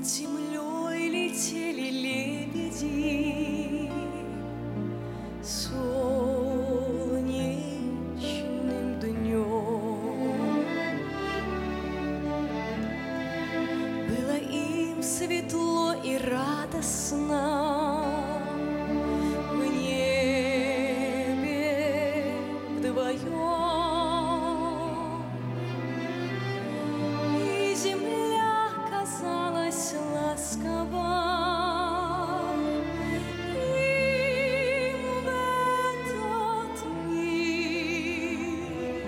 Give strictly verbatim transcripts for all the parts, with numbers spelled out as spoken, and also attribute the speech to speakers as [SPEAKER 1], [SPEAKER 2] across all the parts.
[SPEAKER 1] землей летели лебеди солнечным днем. Было им светло и радостно в небе вдвоем, и земля казалась ласкова им в этот миг.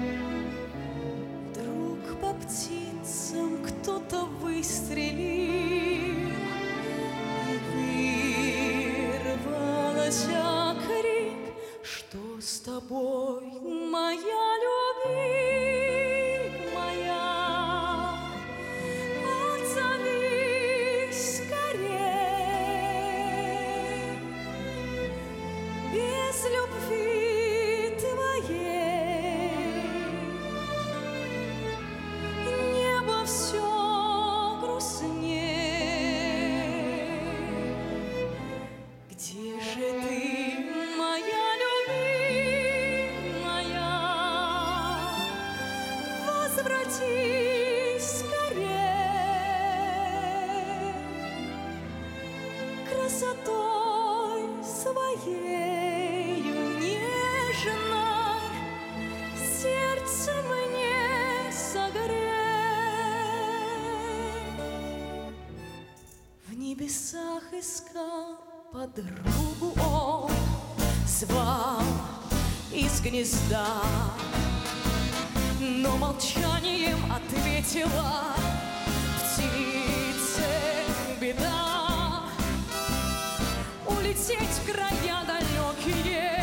[SPEAKER 1] Вдруг по птицам кто-то выстрелил, и вырвался крик: что с тобой, моя любовь моя? Отзовись скорей, без любви твоей небо все грустней. Где же ты, моя любовь моя? Возвратись скорей, красотой своею нежной сердце мне согрей. В небесах искал подругу он, звал из гнезда, но молчанием ответила птице беда. Улететь в края далекие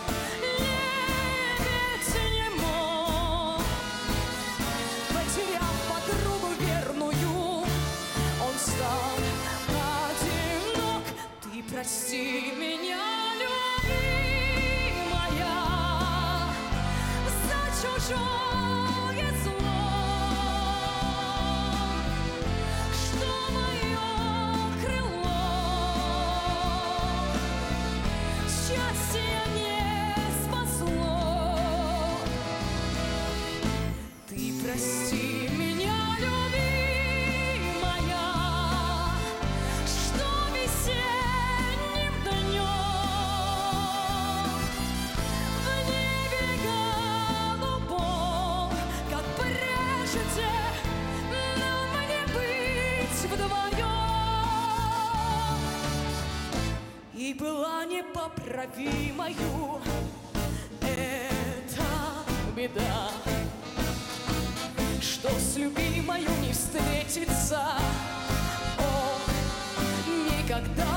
[SPEAKER 1] лебедь не мог. Потеряв подругу верную, он стал одинок. Ты прости меня, любовь моя, за чужое зло, что мое крыло счастья не спасло. Ты прости меня, любовь моя, что весенним днем в небе голубом, как прежде, нам не быть вдвоем. И была непоправимою эта беда, что с любимою не встретиться он никогда.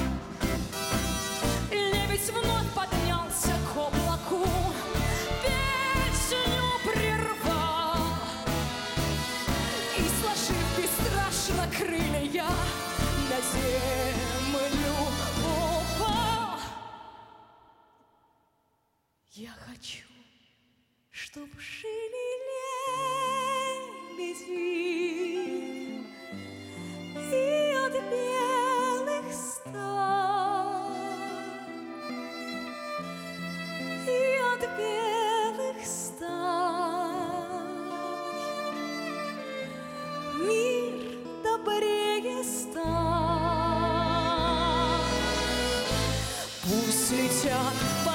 [SPEAKER 1] Лебедь вновь поднялся к облаку, песню прервал и, сложив бесстрашно крылья, на землю упал. Я хочу, чтоб жили лебеди и от белых стай, и от белых стай мир добрее стал. Пусть летят